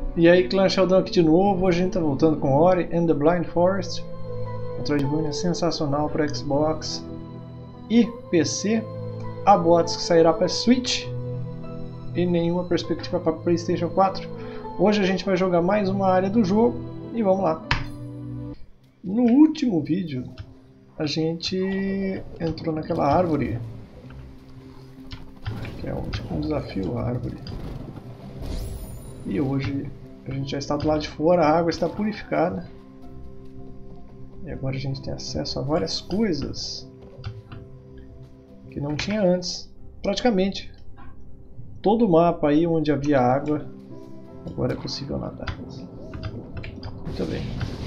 E aí, Clã Sheldon aqui de novo. Hoje a gente tá voltando com Ori and the Blind Forest. Metroidvania sensacional para Xbox e PC. Há boatos que sairá para Switch e nenhuma perspectiva para PlayStation 4. Hoje a gente vai jogar mais uma área do jogo e vamos lá. No último vídeo a gente entrou naquela árvore, que é tipo um desafio, a árvore. E hoje a gente já está do lado de fora, a água está purificada. E agora a gente tem acesso a várias coisas que não tinha antes. Praticamente todo o mapa aí onde havia água, agora é possível nadar. Muito bem.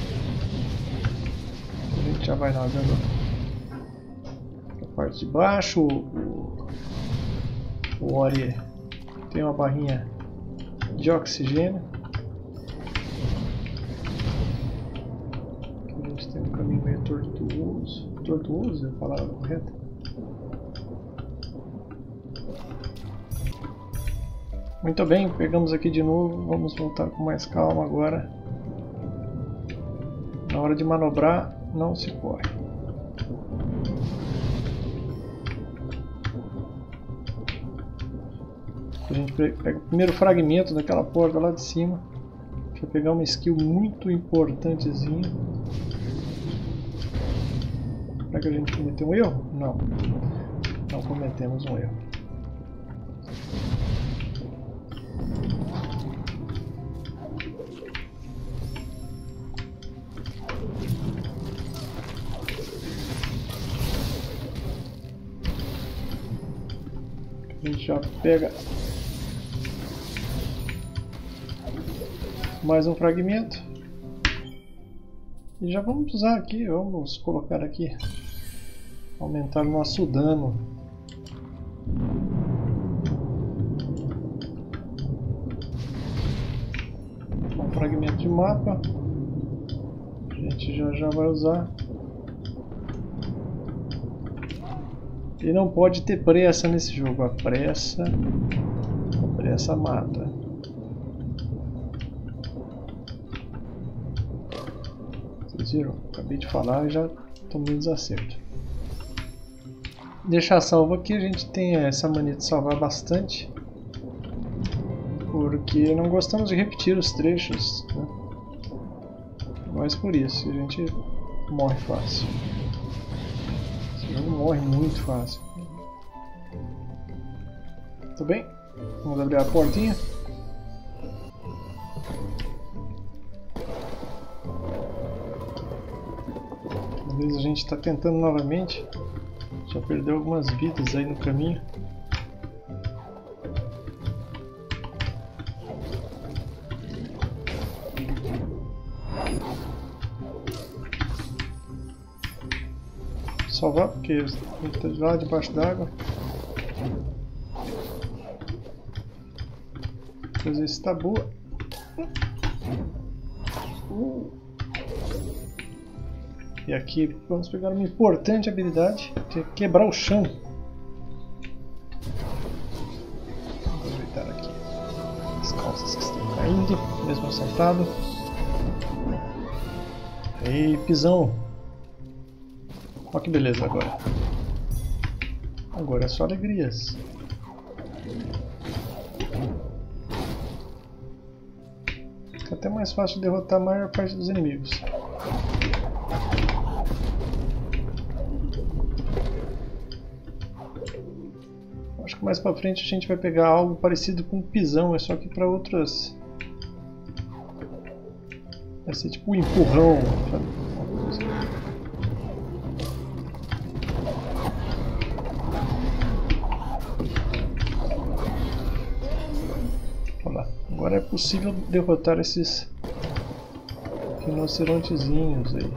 A gente já vai nadando na parte de baixo. O Ori tem uma barrinha de oxigênio. Aqui a gente tem um caminho meio tortuoso. Tortuoso é a palavra correta? Muito bem, pegamos aqui de novo. Vamos voltar com mais calma agora. Na hora de manobrar, não se corre. A gente pega o primeiro fragmento daquela porta lá de cima. Deixa eu pegar uma skill muito importantezinha. Será que a gente cometeu um erro? Não. Não cometemos um erro. A gente já pega mais um fragmento e já vamos usar aqui, vamos colocar aqui, aumentar o nosso dano. Um fragmento de mapa, a gente já vai usar. E não pode ter pressa nesse jogo, a pressa mata. Vocês viram? Acabei de falar e já tomei um desacerto. Deixar salvo aqui, a gente tem essa mania de salvar bastante, porque não gostamos de repetir os trechos, né? Mas por isso a gente morre fácil. Esse jogo morre muito fácil. Tudo bem? Vamos abrir a portinha. Às vezes a gente está tentando novamente. Já perdeu algumas vidas aí no caminho. Salvar porque a gente está lá debaixo d'água. Fazer esse tabu. E aqui vamos pegar uma importante habilidade, que é quebrar o chão. Vou aproveitar aqui as calças que estão caindo, mesmo sentado. Ei, pisão! Olha que beleza agora. Agora é só alegrias. Fica até mais fácil de derrotar a maior parte dos inimigos. Acho que mais pra frente a gente vai pegar algo parecido com um pisão, é só que para outras. Vai ser tipo um empurrão, sabe? Agora é possível derrotar esses rinocerontezinhos aí.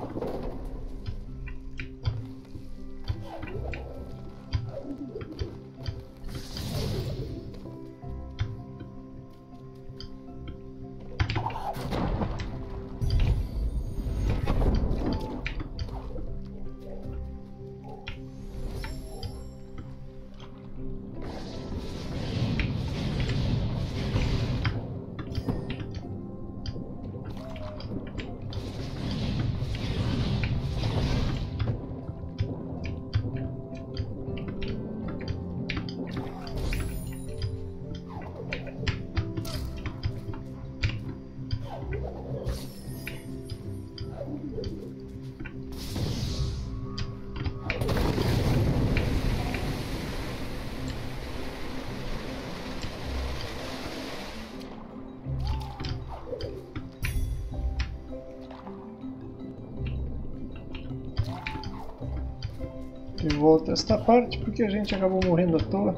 E volta esta parte porque a gente acabou morrendo à toa.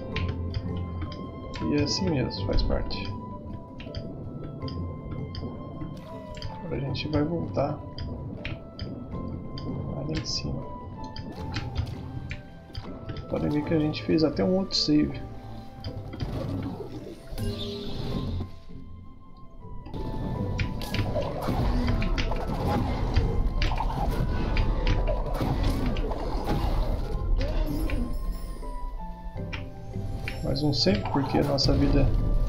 E é assim mesmo, faz parte. Agora a gente vai voltar lá em cima. Podem ver que a gente fez até um outro save. Mais um save porque a nossa vida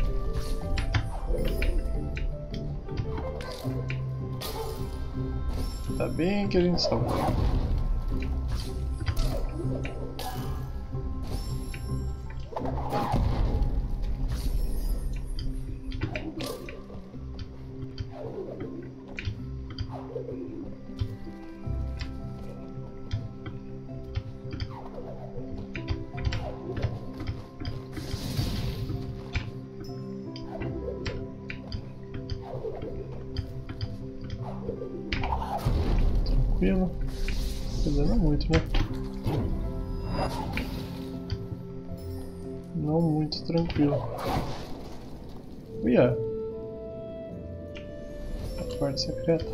tá bem que a gente salvou. Tranquilo. Quer dizer, não muito, né? Não muito tranquilo. Uia! A parte secreta.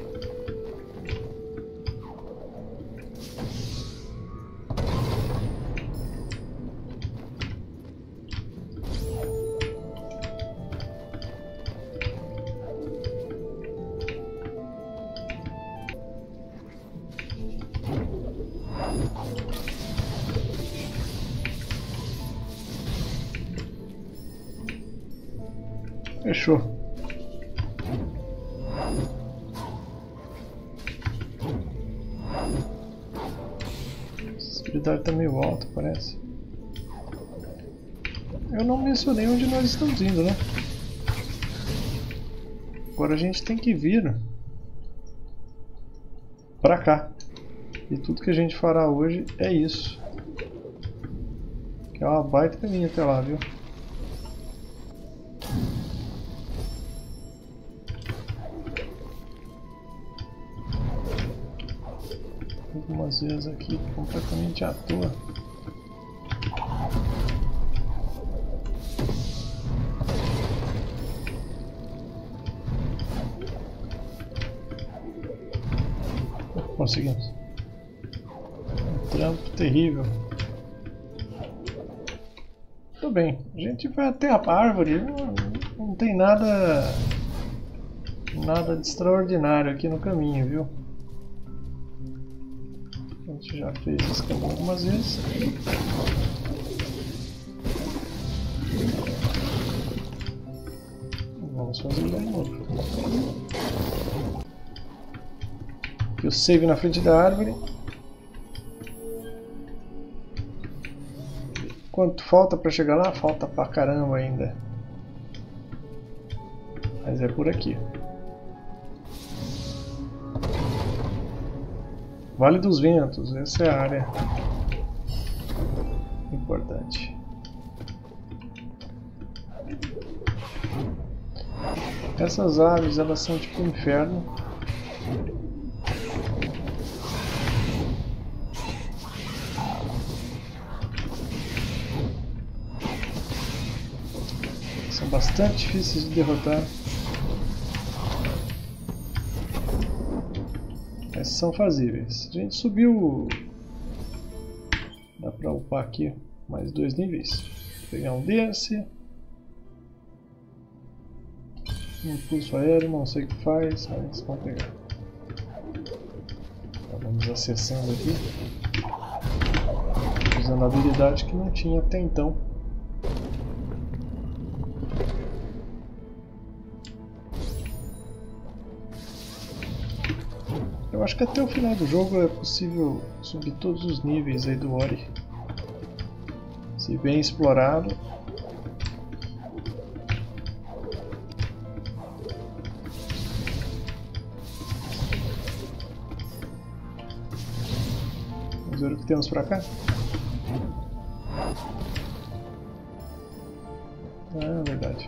Fechou. A sensibilidade tá meio alta, parece. Eu não mencionei onde nós estamos indo, né? Agora a gente tem que vir pra cá. E tudo que a gente fará hoje é isso. Que é uma baita caminho até lá, viu? Algumas vezes aqui completamente à toa. Conseguimos. Um trampo terrível. Tudo bem, a gente vai até a árvore. Não tem nada de extraordinário aqui no caminho, viu? A gente já fez esse caminho algumas vezes. Vamos fazer de novo. Aqui o save na frente da árvore. Quanto falta para chegar lá? Falta pra caramba ainda. Mas é por aqui. Vale dos Ventos, essa é a área importante. Essas aves, elas são tipo um inferno. São bastante difíceis de derrotar. Mas são fazíveis. A gente subiu. Dá pra upar aqui mais 2 níveis. Vou pegar um desse. Um impulso aéreo, não sei o que faz, mas vamos pegar. Então, vamos acessando aqui. Usando a habilidade que não tinha até então. Eu acho que até o final do jogo é possível subir todos os níveis aí do Ori. Se bem explorado. Vamos ver o que temos pra cá. Ah, é verdade.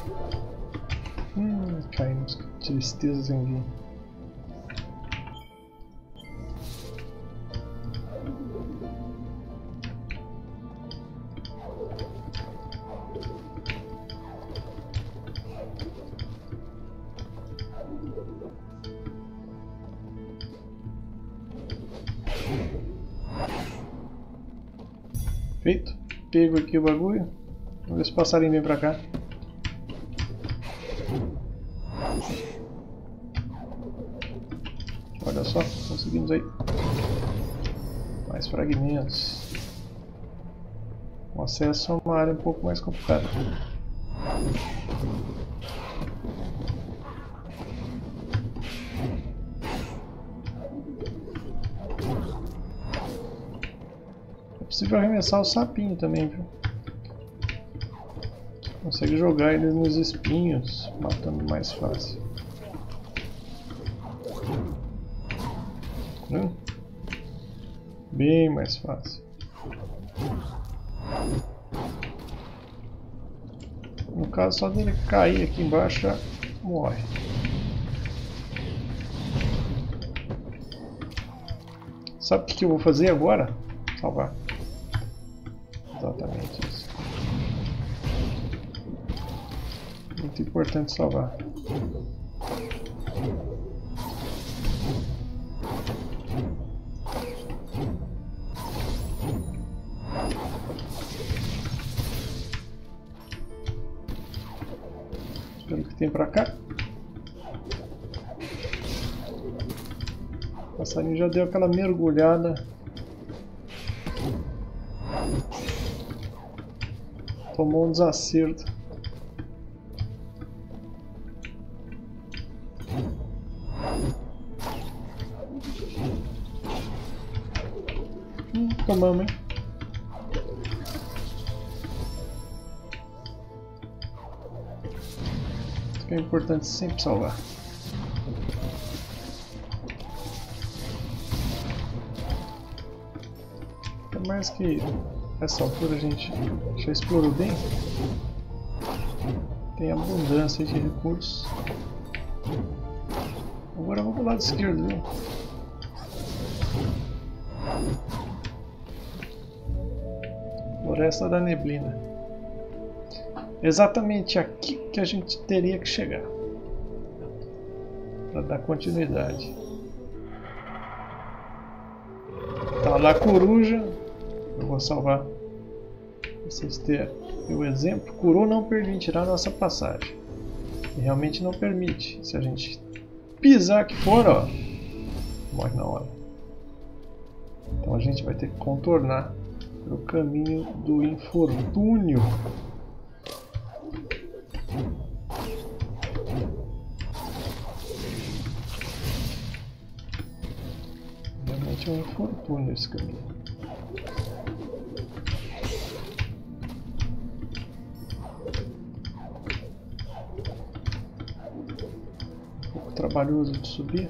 Caímos. Que tristeza sem vir. Feito. Pego aqui o bagulho. Vamos ver se o passarinho vem pra cá. Olha só, conseguimos aí. Mais fragmentos. O acesso a uma área um pouco mais complicada. É possível arremessar o sapinho também, viu? Consegue jogar eles nos espinhos, matando mais fácil. Bem mais fácil. No caso, só dele cair aqui embaixo já morre. Sabe o que eu vou fazer agora? Salvar. Exatamente isso. Muito importante salvar. O que tem pra cá? O passarinho já deu aquela mergulhada. Tomou um desacerto. Tomamos, hein? É importante sempre salvar. Por mais que essa altura a gente já explorou bem, tem abundância de recursos. Agora vamos pro lado esquerdo, viu? Floresta da Neblina. Exatamente aqui que a gente teria que chegar para dar continuidade. Tá lá a coruja. Eu vou salvar pra vocês terem o exemplo. Kuru não permite tirar a nossa passagem. E realmente não permite. Se a gente pisar aqui fora, ó, morre na hora. Então a gente vai ter que contornar pelo caminho do infortúnio. Realmente é um infortúnio esse caminho. Um pouco trabalhoso de subir.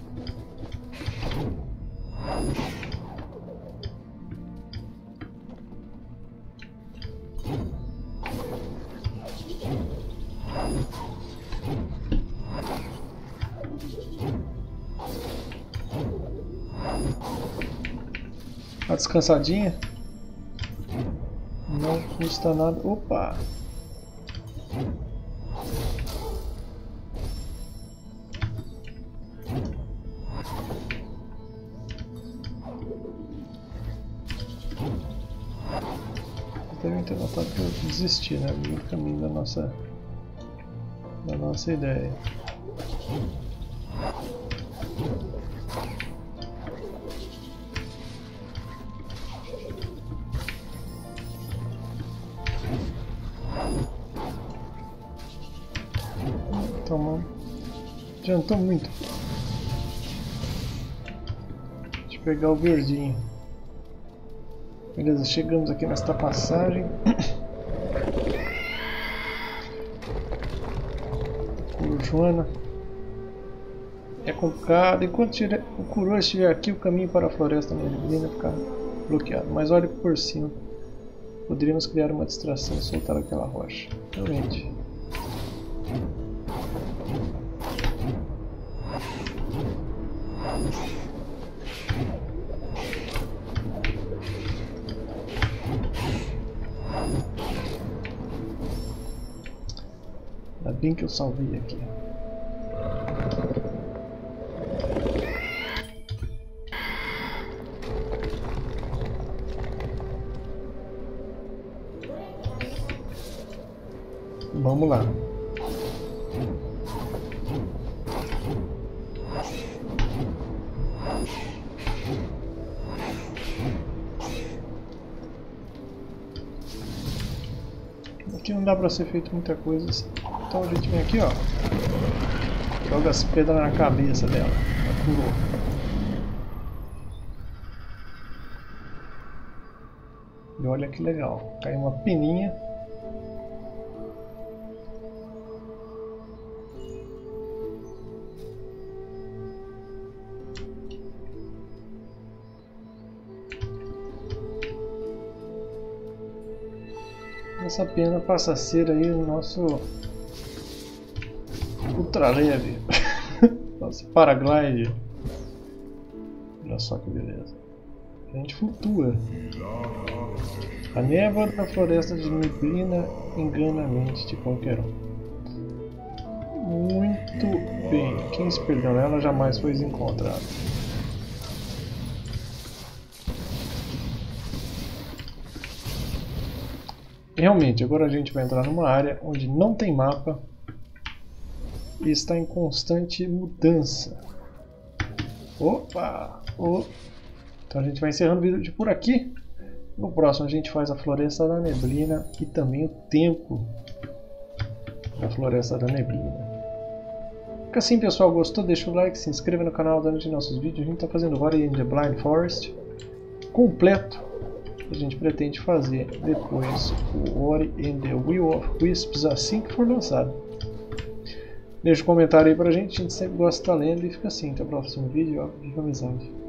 Uma descansadinha. Não custa nada. Opa! Devem ter notado que eu desisti, né? No caminho da nossa ideia. Então, adiantou muito. Deixa eu pegar o verdinho. Beleza, chegamos aqui nesta passagem. Corujona. É complicado. Enquanto o Kuru estiver aqui, o caminho para a floresta neblina ficar bloqueado. Mas olhe por cima. Poderíamos criar uma distração e soltar aquela rocha. Realmente. Ainda bem que eu salvei aqui. Vamos lá. Aqui não dá pra ser feito muita coisa assim. Então a gente vem aqui, ó. Joga as pedras na cabeça dela. Ela curou. E olha que legal. Caiu uma pininha. Essa pena passa a ser aí o nosso ultra leve. Nosso paraglide. Olha só que beleza. A gente flutua. A névoa da floresta de neblina engana a mente de qualquer um. Muito bem. Quem se perdeu nela jamais foi encontrado. Realmente, agora a gente vai entrar numa área onde não tem mapa e está em constante mudança. Opa! Oh. Então a gente vai encerrando o vídeo por aqui. No próximo a gente faz a Floresta da Neblina e também o Templo da Floresta da Neblina. Fica assim, pessoal. Gostou? Deixa o like, se inscreva no canal durante nossos vídeos. A gente está fazendo agora in the Blind Forest completo. A gente pretende fazer depois o Ori and the Will of Wisps assim que for lançado. Deixa um comentário aí pra gente, a gente sempre gosta de estar lendo e fica assim. Até o próximo vídeo, ó, viva a amizade.